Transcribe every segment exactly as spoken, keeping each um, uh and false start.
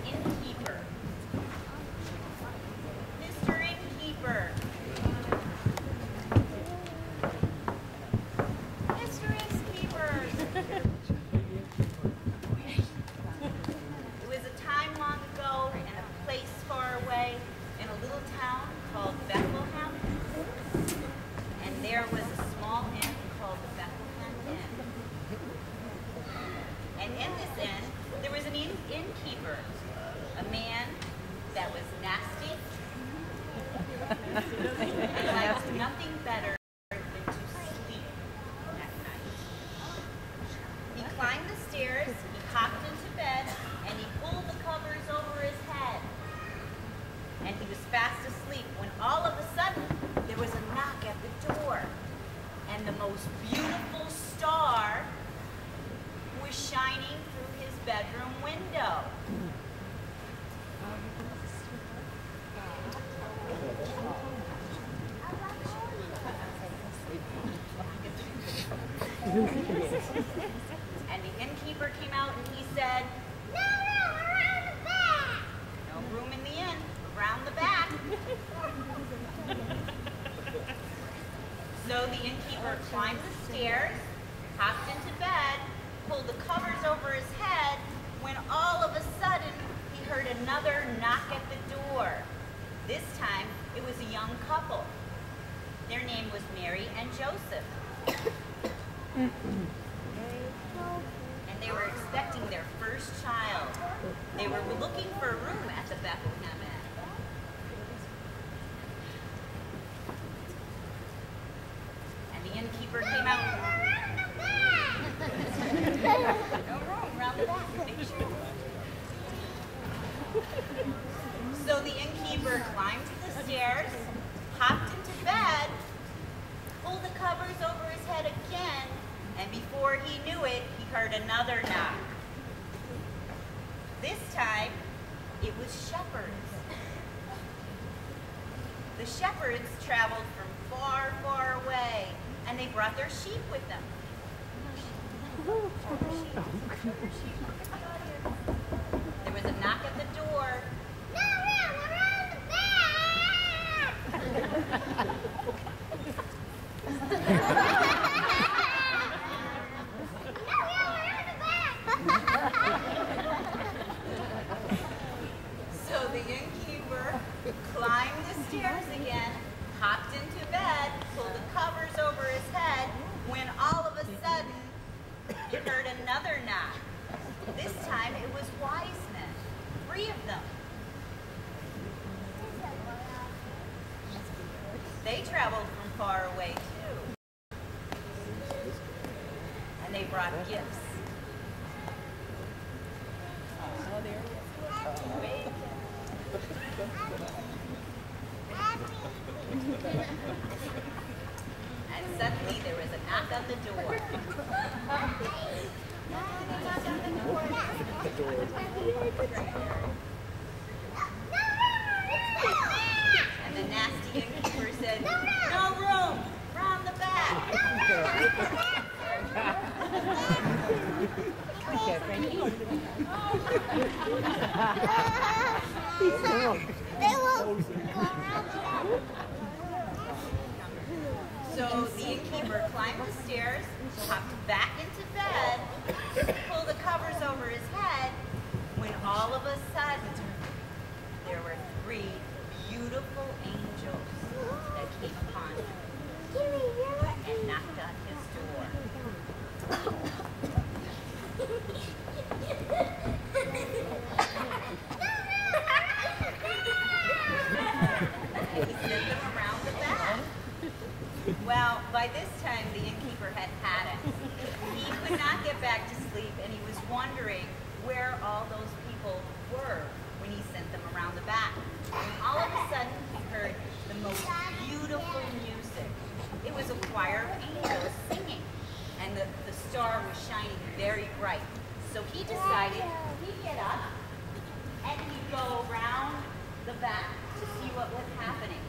innkeeper. Mister Innkeeper. Mister Innkeeper. It was a time long ago in a place far away in a little town called Bethlehem. And there was a small inn called the Bethlehem Inn. And in this inn, there was an inn innkeeper, a man that was nasty and liked nothing better than to sleep at night. He climbed the stairs, he hopped into bed, and he pulled the covers over his head. And he was fast asleep when all of a sudden there was a knock at the door. And the most beautiful star was shining through his bedroom window. And the innkeeper came out and he said, "No room around the back." No room in the inn, around the back. So the innkeeper climbed the stairs, hopped into bed, pulled the covers over his head, when all of a sudden he heard another knock at the door. This time it was a young couple. Their name was Mary and Joseph. And they were expecting their first child. They were looking for a room at the Bethlehem Inn. And the innkeeper came out. No room around the back. So the innkeeper climbed the stairs, hopped into bed, pulled the covers over his head again, and before he knew it, he heard another knock. This time, it was shepherds. The shepherds traveled from far, far away, and they brought their sheep with them. There was a knock at the door. "No room around the back!" So the innkeeper climbed the stairs again, hopped into bed, pulled the covers over his head, when all of a sudden he heard another knock. This time it was wise men, three of them. They traveled from far away too. And they brought gifts. Oh, there it is. Wait. And suddenly there was a knock on the door. And the nasty innkeeper said, "No room, round the back." Okay, Frankie. They will go around the back. So the innkeeper climbed the stairs, hopped back into bed, pulled the covers over his head, when all of a sudden there were three beautiful angels that came upon him and knocked on his door. And he sent them around the back. Well, by this time the innkeeper had had it. He could not get back to sleep, and he was wondering where all those people were when he sent them around the back. And all of a sudden he heard the most beautiful music. It was a choir of angels singing, and the, the star was shining very bright. So he decided he'd get up and he'd go around the back to see what was happening.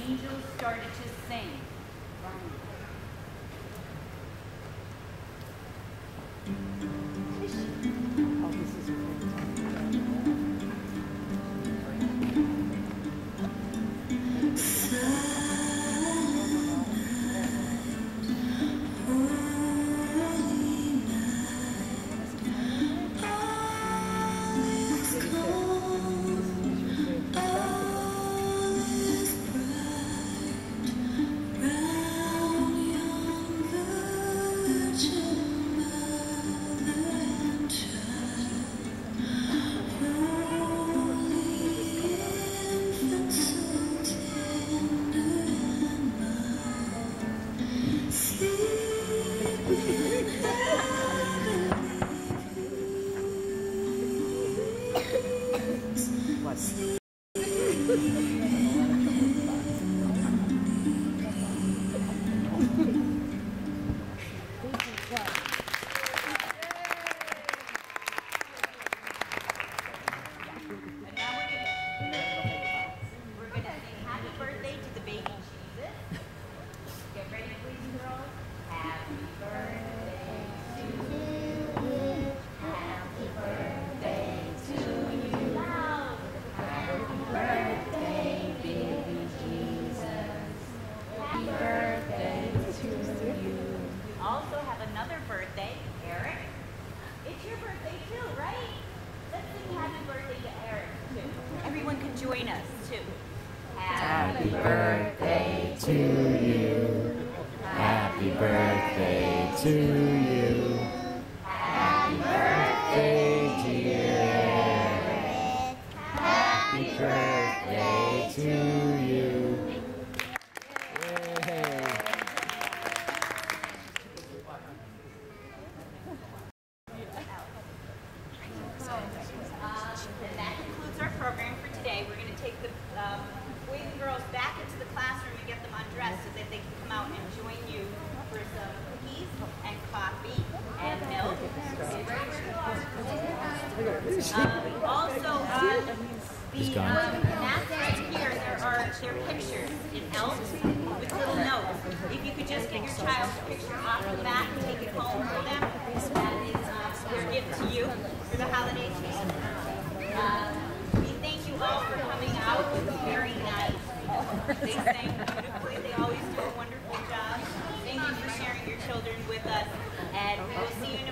angels started to sing. Oh, this is join us too. Happy birthday to you. Happy birthday to you. Happy birthday, dear Eric. Happy birthday to you. Yay. And that concludes our program for today. We're going to take the um, boys and girls back into the classroom and get them undressed so that they can come out and join you for some cookies and coffee and milk. Um, also, uh, the um, mats right here, there are their pictures in elves with little notes. If you could just get your child's picture off the mat and take it home for them, that is uh, their gift to you for the holiday season. Uh, we thank you all for coming out. It was very nice. They sang beautifully. They always do a wonderful job. Thank you for sharing your children with us. And we will see you